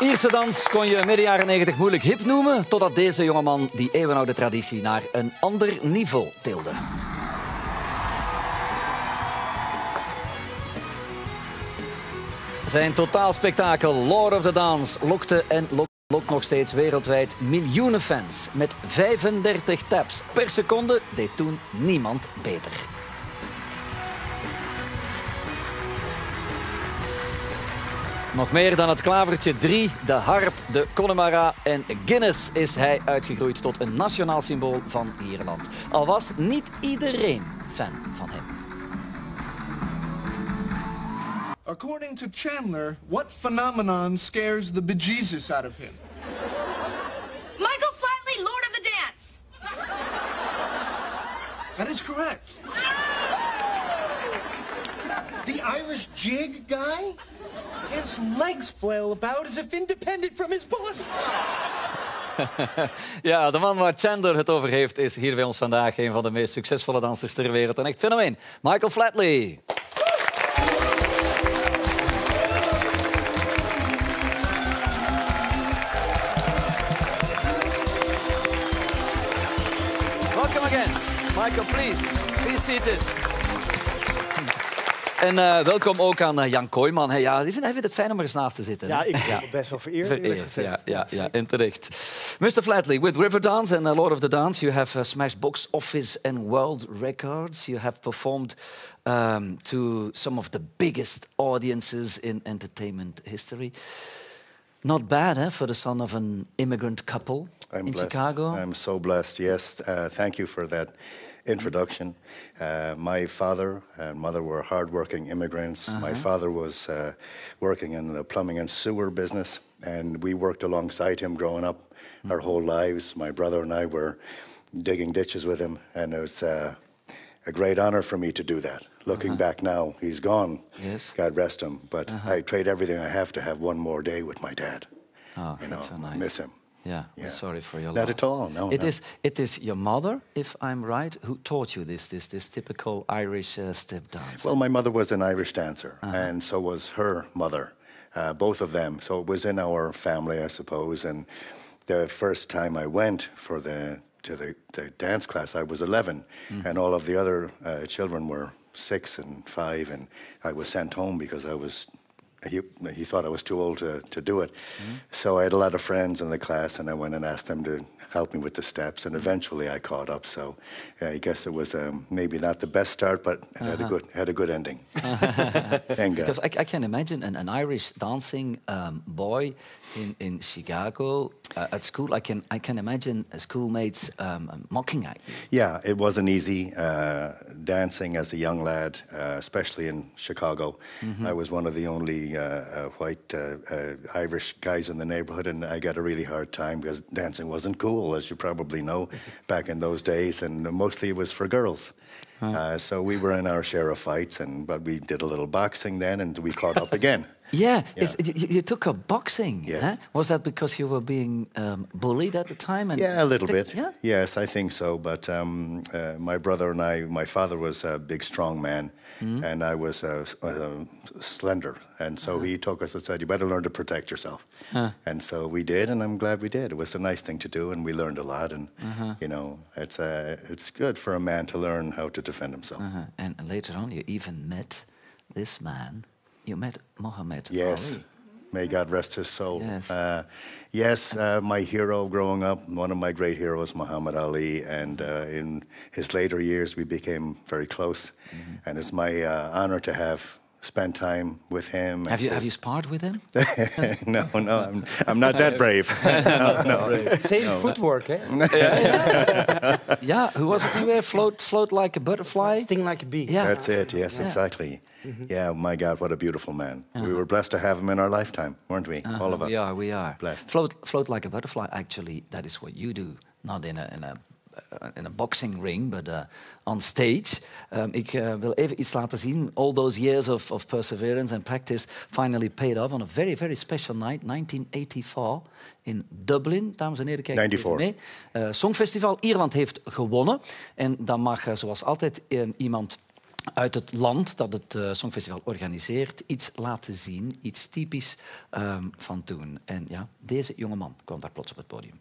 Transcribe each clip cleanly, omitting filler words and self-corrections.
Ierse dans kon je midden jaren 90 moeilijk hip noemen, totdat deze jongeman die eeuwenoude traditie naar een ander niveau tilde. Zijn totaalspektakel Lord of the Dance lokte en lokt nog steeds wereldwijd miljoenen fans. Met 35 taps per seconde deed toen niemand beter. Nog meer dan het klavertje 3, de harp, de Connemara en Guinness is hij uitgegroeid tot een nationaal symbool van Ierland. Al was niet iedereen fan van hem. According to Chandler, what phenomenon scares the bejesus out of him? Michael Flatley, Lord of the Dance. That is correct. The Irish jig guy? His legs flail about as if independent from his body. Ja, de man waar Chandler het over heeft is hier bij ons vandaag een van de meest succesvolle dansers ter wereld. Een echt fenomeen. Michael Flatley. Welcome again. Michael, please. Be seated. En welkom ook aan Jan Kooijman. Hij vindt het fijn om er eens naast te zitten. Ja, ik ben best wel vereerd. Ja, en terecht. Mr. Flatley, with Riverdance and Lord of the Dance, you have smashed box office and world records. You have performed to some of the biggest audiences in entertainment history. Not bad, for the son of an immigrant couple in Chicago. I'm so blessed, yes. Thank you for that introduction. My father and mother were hardworking immigrants. My father was working in the plumbing and sewer business, and we worked alongside him growing up our whole lives. My brother and I were digging ditches with him, and it was a great honor for me to do that. Looking back now, he's gone. Yes. God rest him. But I trade everything I have to have one more day with my dad. Oh, that's so nice. Miss him. Yeah, we're sorry for your Not loss. at all, no. It is your mother, if I'm right, who taught you this typical Irish step dance. Well, my mother was an Irish dancer, and so was her mother, both of them. So it was in our family, I suppose. And the first time I went to the dance class, I was 11, and all of the other children were 6 and 5, and I was sent home because he thought I was too old to do it. So I had a lot of friends in the class, and I went and asked them to help me with the steps, and eventually I caught up. So I guess it was maybe not the best start, but it had a good ending. Thank God. Because I can imagine an Irish dancing boy in Chicago at school. I can imagine schoolmates mocking at you. Yeah, it wasn't easy dancing as a young lad, especially in Chicago. I was one of the only white Irish guys in the neighborhood, and I got a really hard time because dancing wasn't cool, as you probably know, back in those days, and mostly it was for girls. So we were in our share of fights, but we did a little boxing then, and we caught up again. Yeah. You took up boxing. Yes. Huh? Was that because you were being bullied at the time? And Yeah, a little bit. Yeah? Yes, I think so. But my brother and my father was a big, strong man, and I was slender. And so he took us and said, you better learn to protect yourself. And so we did, and I'm glad we did. It was a nice thing to do, and we learned a lot. And, it's good for a man to learn how to defend himself. And later on, you even met this man. You met Muhammad Yes. Ali. May God rest his soul. Yes. My hero growing up, one of my great heroes, Muhammad Ali, and in his later years we became very close. And it's my honor to have spent time with him. Have you sparred with him? No, I'm not that brave. No. Same footwork, eh? Yeah, who was it anyway? Float like a butterfly? Sting like a bee. Yeah. That's it, yes, exactly. Yeah, my God, what a beautiful man. We were blessed to have him in our lifetime, weren't we? All of us. We are. Blessed. Float like a butterfly, actually, that is what you do. Not in a boxing ring, but on stage. Ik wil even iets laten zien. All those years of perseverance and practice finally paid off on a very, very special night, 1984, in Dublin. Dames en heren, kijk even mee. Songfestival. Ierland heeft gewonnen. En dan mag, zoals altijd, iemand uit het land dat het Songfestival organiseert iets laten zien, iets typisch van toen. En ja, deze jongeman kwam daar plots op het podium.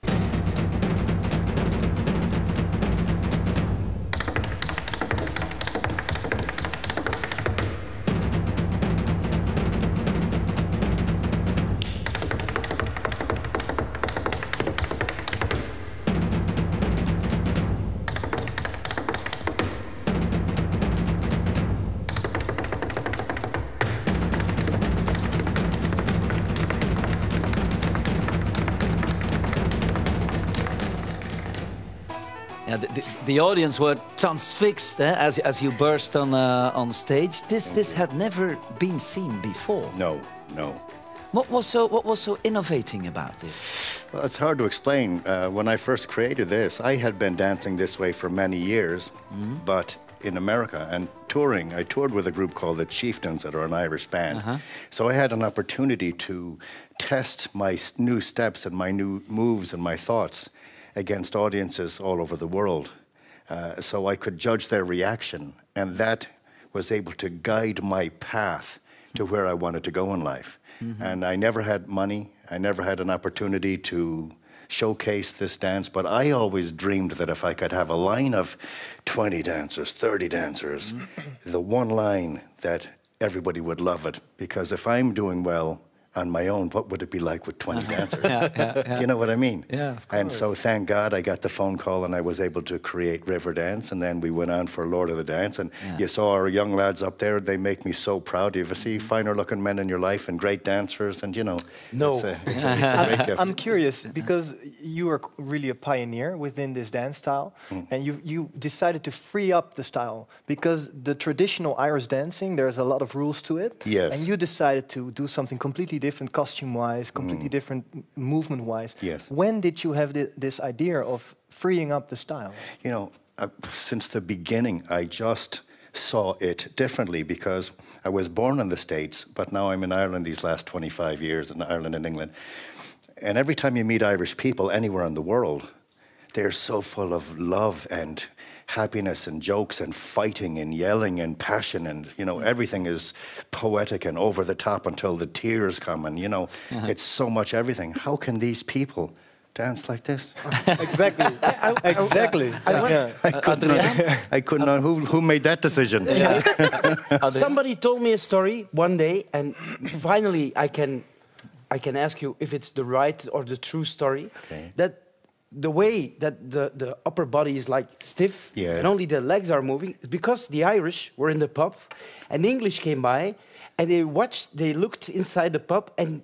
Yeah, the audience were transfixed as you burst on stage. This had never been seen before. No, no. What was so innovating about this? Well, it's hard to explain. When I first created this, I had been dancing this way for many years, but in America and touring, I toured with a group called the Chieftains that are an Irish band. So I had an opportunity to test my new steps and my new moves and my thoughts against audiences all over the world. So I could judge their reaction, and that was able to guide my path to where I wanted to go in life. And I never had money, I never had an opportunity to showcase this dance, but I always dreamed that if I could have a line of 20 dancers, 30 dancers, the one line that everybody would love it. Because if I'm doing well on my own, what would it be like with 20 dancers? Do you know what I mean? Yeah, of course. And so thank God I got the phone call and I was able to create Riverdance, and then we went on for Lord of the Dance, and you saw our young lads up there. They make me so proud. Do you ever see finer looking men in your life and great dancers? And you know, No. it's a great gift. I'm curious because you are really a pioneer within this dance style, and you decided to free up the style because the traditional Irish dancing, there's a lot of rules to it. Yes. And you decided to do something completely different costume-wise, completely different movement-wise. Yes. When did you have this idea of freeing up the style? You know, since the beginning, I just saw it differently because I was born in the States, but now I'm in Ireland these last 25 years, in Ireland and England. And every time you meet Irish people anywhere in the world, they're so full of love and happiness and jokes and fighting and yelling and passion, and you know, everything is poetic and over the top until the tears come, and you know, it's so much everything. How can these people dance like this? Exactly. Exactly. I couldn't know who made that decision. Somebody told me a story one day, and finally I can ask you if it's the right or the true story. Okay. That the way that the upper body is like stiff and only the legs are moving is because the Irish were in the pub and the English came by and they looked inside the pub and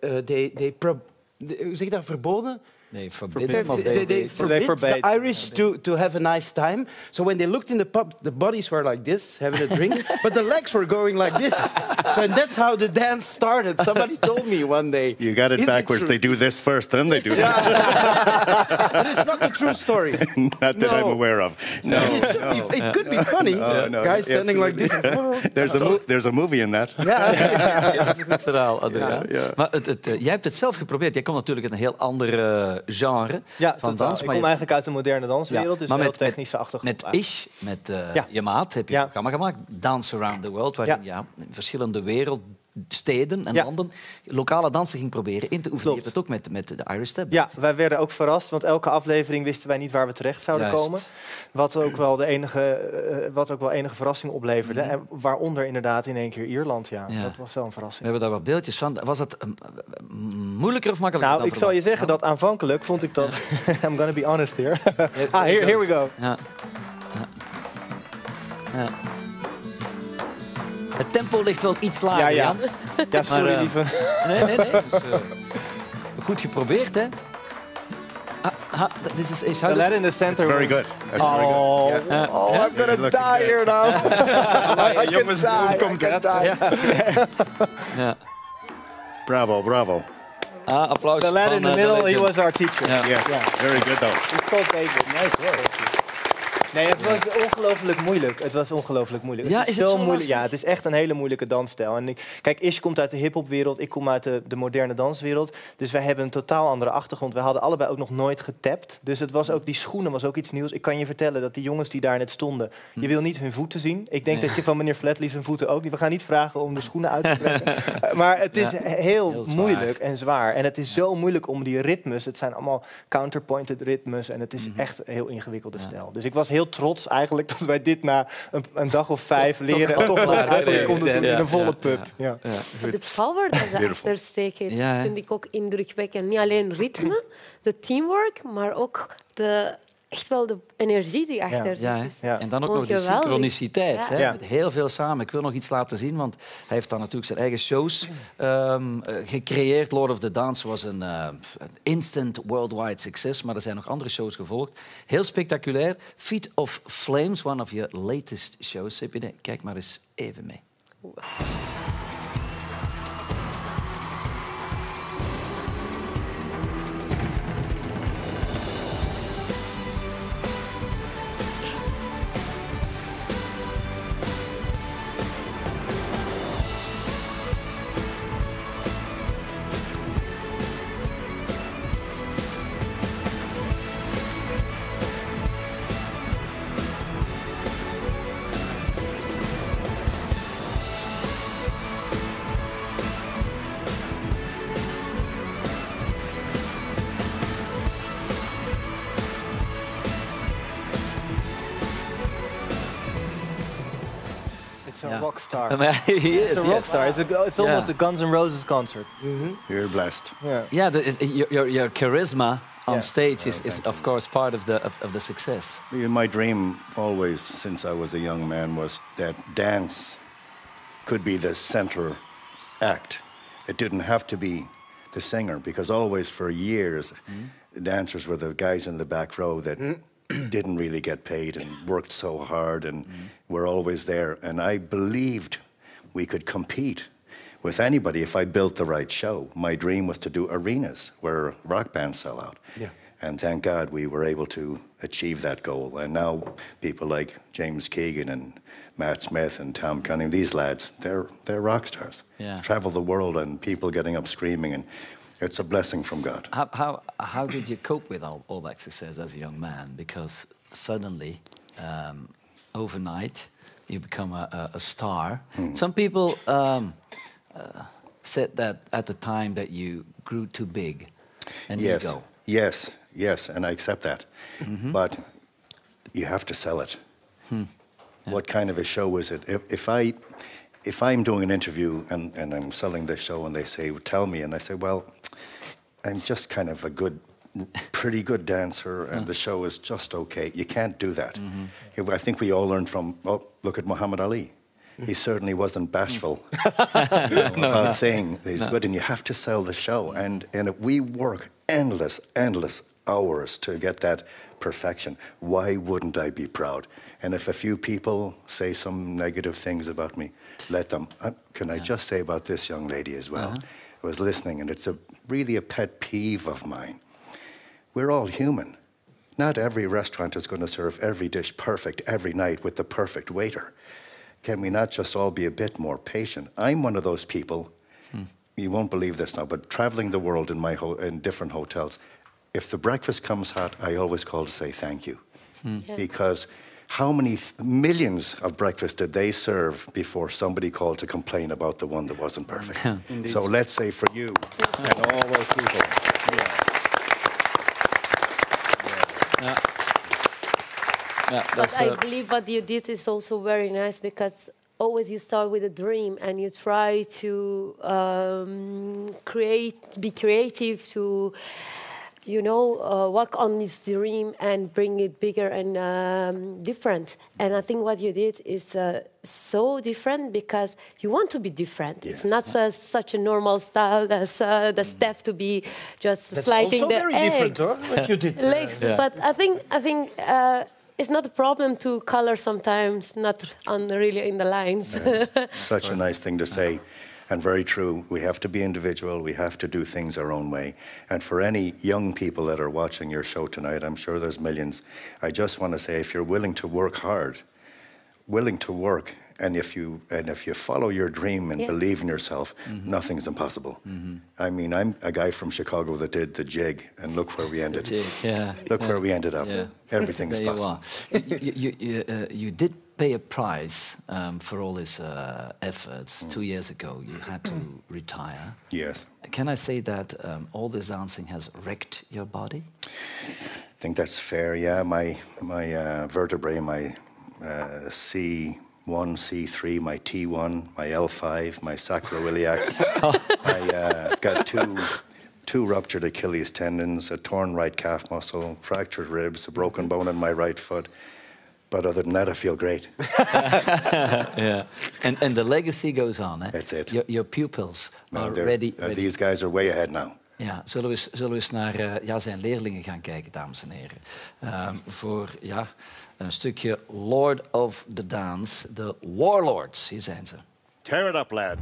hoe zeg je dat, verboden? They They forbade the Irish to have a nice time. So when they looked in the pub, the bodies were like this, having a drink, but the legs were going like this. So and that's how the dance started. Somebody told me one day. You got it backwards. They do this first, then they do that. But it's not the true story. Not that I'm aware of. No, It could be funny. Guys standing like this. There's a movie in that. Ja, dat is een goed verhaal, Adriaan. Maar jij hebt het zelf geprobeerd. Jij komt natuurlijk uit een heel andere genre van dans. Ik kom eigenlijk uit de moderne danswereld, dus maar wel technische achtergrond. Met Ish, met je maat, heb je een programma gemaakt, Dance Around the World, waarin je in verschillende wereldsteden en landen lokale dansen ging proberen in te oefenen. Je hebt het ook met de Irish Step. Ja, wij werden ook verrast, want elke aflevering wisten wij niet waar we terecht zouden komen. Wat ook wel enige verrassing opleverde. En waaronder inderdaad in één keer Ierland. Ja. Dat was wel een verrassing. We hebben daar wat beeldjes van. Was het moeilijker of makkelijker? Nou, ik zal je zeggen dat aanvankelijk vond ik dat... I'm gonna be honest here. Here we go. Ja. Het tempo ligt wel iets lager, Jan. Ja, sorry, lieve. Nee. Dus, goed geprobeerd, hè? This is the lad in the center. It's very good. That's very good. Yeah. I'm gonna die here now. I can die. Bravo. Applaus. The lad in the middle, he was our teacher. Yes, very good though. He's called David. Nice work. Nee, het was ongelooflijk moeilijk. Het was ongelooflijk moeilijk. Ja, het is het zo moeilijk? Ja, het is echt een hele moeilijke dansstijl. En kijk, Ish komt uit de hiphopwereld, ik kom uit de moderne danswereld. Dus wij hebben een totaal andere achtergrond. We hadden allebei ook nog nooit getapt. Dus het was ook, die schoenen was ook iets nieuws. Ik kan je vertellen dat die jongens die daar net stonden, je wil niet hun voeten zien. Ik denk dat je van meneer Flatley zijn voeten ook niet. We gaan niet vragen om de schoenen uit te trekken. Maar het is heel moeilijk en zwaar. En het is zo moeilijk om die ritmes. Het zijn allemaal counterpointed ritmes. En het is echt een heel ingewikkelde stijl. Dus ik was heel trots eigenlijk dat wij dit na een dag of 5 leren. En toch eigenlijk konden doen in een volle pub. Ja. De power dat ze achter steken, dat vind ik ook indrukwekkend. Niet alleen ritme, de teamwork, maar ook echt wel de energie die achter zit. Ja. En dan ook nog de synchroniciteit. Hè? Met heel veel samen. Ik wil nog iets laten zien, want hij heeft dan natuurlijk zijn eigen shows gecreëerd. Lord of the Dance was een instant worldwide succes, maar er zijn nog andere shows gevolgd. Heel spectaculair. Feet of Flames, one of your latest shows. Kijk maar eens even mee. It's a rock star. He is. It's a rock star. It's almost a Guns N' Roses concert. You're blessed. Your charisma on stage is of course part of the success. My dream always, since I was a young man, was that dance could be the center act. It didn't have to be the singer, because always for years, dancers were the guys in the back row that didn't really get paid and worked so hard and were always there. And I believed we could compete with anybody if I built the right show. My dream was to do arenas where rock bands sell out. Yeah. And thank God we were able to achieve that goal. And now people like James Keegan and Matt Smith and Tom Cunningham, these lads, they're rock stars. Yeah. Travel the world and people getting up screaming, and it's a blessing from God. How did you cope with all that success as a young man? Because suddenly, overnight, you become a star. Some people said that at the time that you grew too big and you go. Yes, and I accept that. But you have to sell it. What kind of a show is it? If I'm doing an interview and I'm selling this show and they say, tell me, and I say, well, I'm just kind of pretty good dancer and the show is just okay. You can't do that. I think we all learned from, look at Muhammad Ali. He certainly wasn't bashful about saying that he's good, and you have to sell the show. And we work endless hours to get that perfection. Why wouldn't I be proud? And if a few people say some negative things about me, let them. Can I just say about this young lady as well? I was listening, and it's really a pet peeve of mine. We're all human. Not every restaurant is going to serve every dish perfect every night with the perfect waiter. Can we not just all be a bit more patient? I'm one of those people, you won't believe this now, but traveling the world in different hotels, if the breakfast comes hot, I always call to say thank you. Because how many millions of breakfasts did they serve before somebody called to complain about the one that wasn't perfect? So let's say for you and all those people. But I believe what you did is also very nice, because always you start with a dream and you try to be creative, to work on this dream and bring it bigger and different. And I think what you did is so different because you want to be different. Yes. It's not such a normal style as the Steph to be just That's sliding also the very eggs. different, huh? What you did. Legs. But I think it's not a problem to color sometimes, not really in the lines. Such a nice thing to say. And very true, we have to be individual, we have to do things our own way. And for any young people that are watching your show tonight, I'm sure there's millions, I just want to say, if you're willing to work hard, willing to work, and if you follow your dream and believe in yourself, nothing's impossible. I mean, I'm a guy from Chicago that did the jig, and look where we ended. Look where we ended up. Everything's possible. You did pay a price for all his efforts. 2 years ago, you had to retire. Yes. Can I say that all this dancing has wrecked your body? I think that's fair. Yeah, my vertebrae, my C1, C3, my T1, my L5, my sacroiliacs. I've got two ruptured Achilles tendons, a torn right calf muscle, fractured ribs, a broken bone in my right foot. But other than that, I feel great. Yeah, and the legacy goes on. Eh? That's it. Your pupils are ready. These guys are way ahead now. Ja, zullen we eens naar zijn leerlingen gaan kijken, dames en heren. Voor een stukje Lord of the Dance, de Warlords. Hier zijn ze. Tear it up, lads.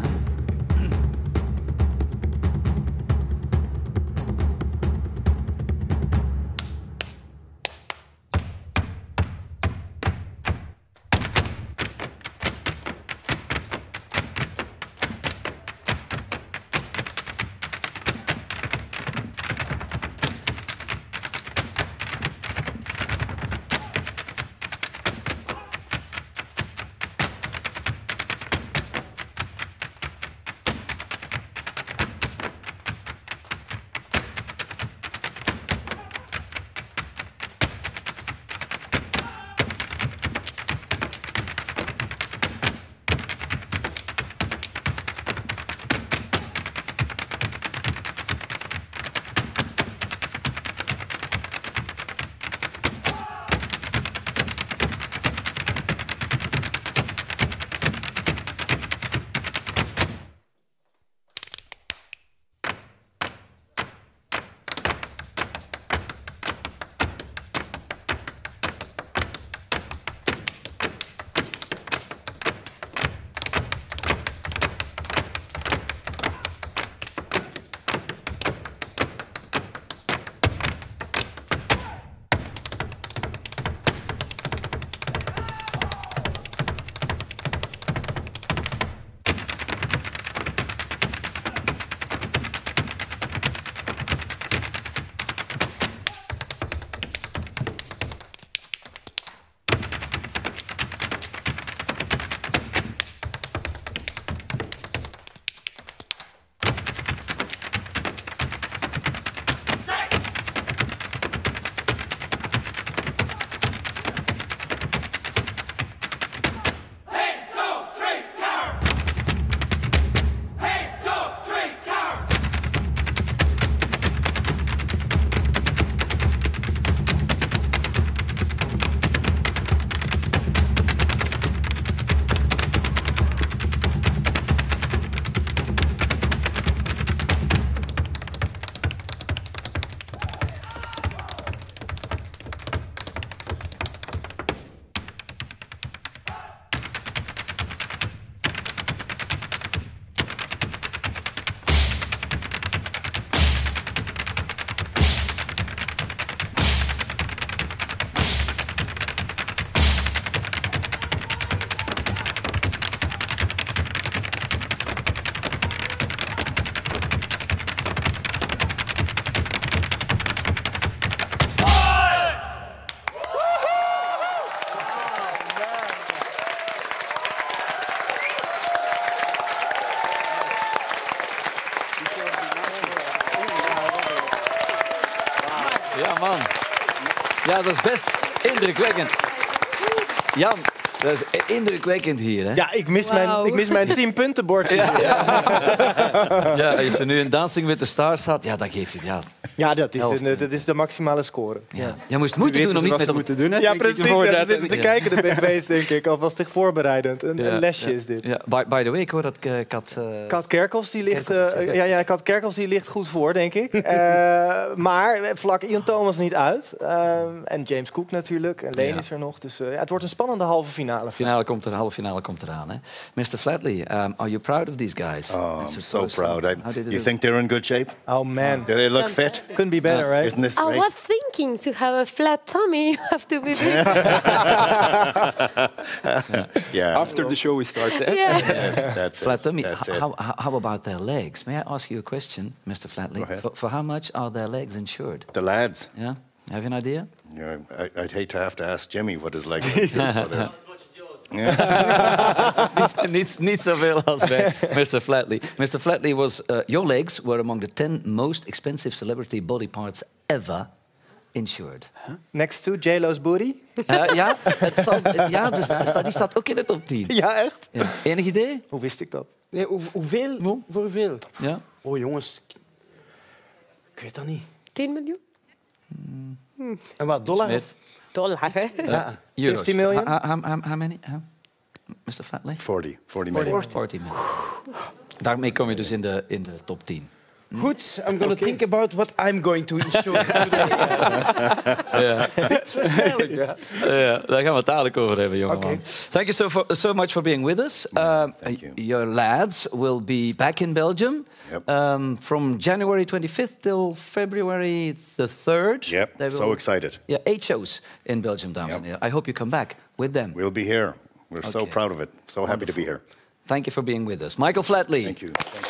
Ja, man. Ja, dat is best indrukwekkend. Jan, dat is indrukwekkend hier, hè? Ja, ik mis mijn 10-puntenbordje. Ja, als je nu een Dancing with the Stars had, ja, dan geef je... Ja, Ja, dat is de maximale score. Ja. Je moest moeite doen om niet met hem moeten doen. Hè? Ja, precies. Ja, ze zitten te kijken, de BV's, denk ik. Alvast zich voorbereidend. Een lesje is dit. Ja. By the way, ik hoor dat Kat Kerkhoffs, die ligt, Kat Kerkhoffs, die ligt goed voor, denk ik. Maar vlak Ian Thomas niet uit. En James Cook natuurlijk. En Lane is er nog. Dus het wordt een spannende halve finale. De halve finale komt eraan. Hè? Mr. Flatley, are you proud of these guys? Oh, I'm so proud. You think they're in good shape? Oh, man. Do they look fit? Couldn't be better, right? Isn't this I great? was thinking to have a flat tummy, you have to be big. Yeah. After the show we start. Yeah. That's Flat tummy. That's it. How about their legs? May I ask you a question, Mr. Flatley? Go ahead. For how much are their legs insured? The lads. Yeah, have you an idea? Yeah, I'd hate to have to ask Jimmy what his legs are. Niet zoveel als bij Mr. Flatley. Mr. Flatley was your legs were among the 10 most expensive celebrity body parts ever insured. Next to J-Lo's booty? Die staat ook in de top 10. Ja, echt? Ja. Enig idee? Hoe wist ik dat? Nee, hoeveel? Voor hoeveel? Ja. Oh jongens, ik weet dat niet. 10 miljoen? En wat, dollar? meer. Of? Dollar, hè? Ja. Euros. 50 million? How many? Mr. Flatley? 40 million. 40 million. Daarmee kom je dus in de top 10. Goed, I'm going to think about what I'm going to insure today. Ja, daar gaan we het dadelijk over hebben, jongeman. Okay. Thank you so much for being with us. Thank you. Your lads will be back in Belgium from January 25th till February the 3rd. Yep, so excited. Yeah, 8 shows in Belgium, dames en heren. I hope you come back with them. We'll be here. We're so proud of it. So happy to be here. Thank you for being with us. Michael Flatley. Thank you.